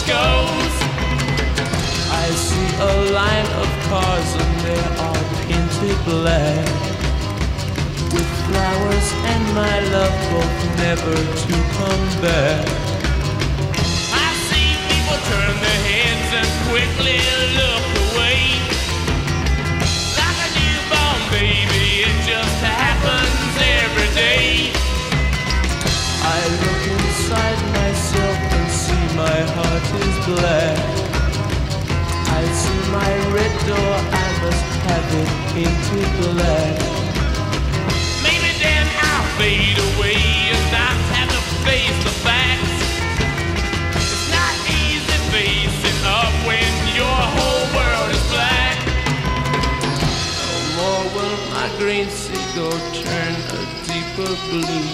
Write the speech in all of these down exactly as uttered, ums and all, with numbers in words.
goes. I see a line of cars and they are painted black, with flowers and my love both never to come back. I see people turn their heads and quickly look away. Like a newborn baby, it just happens every day. I look inside myself and see my heart is black. I see my red door, I must have it painted black. Maybe then I'll fade away and not have to face the facts. It's not easy facing up when your whole world is black. No more will my green seagull turn a deeper blue.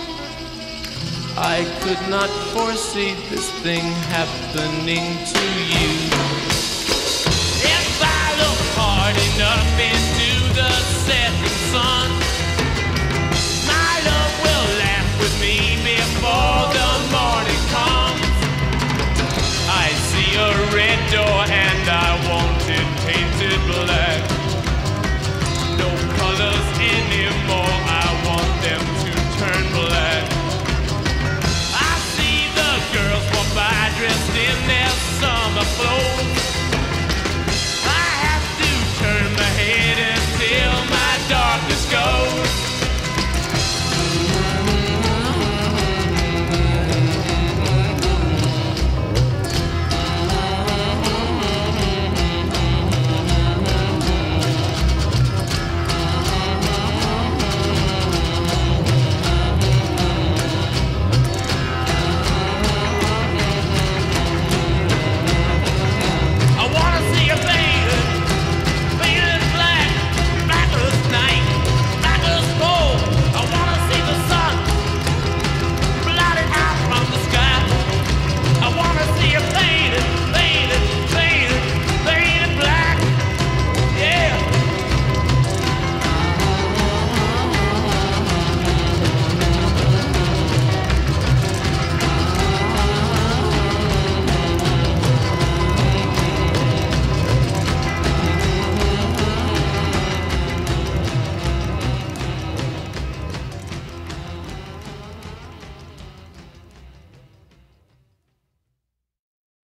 I could not foresee this thing happening to you. If I look hard enough into the setting sun,